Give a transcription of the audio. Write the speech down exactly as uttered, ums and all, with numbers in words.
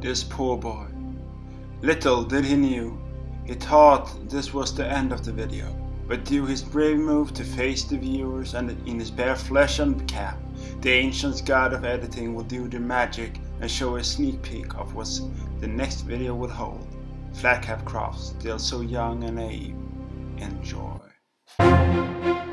This poor boy. Little did he knew, he thought this was the end of the video, but due his brave move to face the viewers and in his bare flesh and cap, the ancient god of editing will do the magic and show a sneak peek of what the next video will hold. Flatcap Crafts, still so young and naive. Enjoy.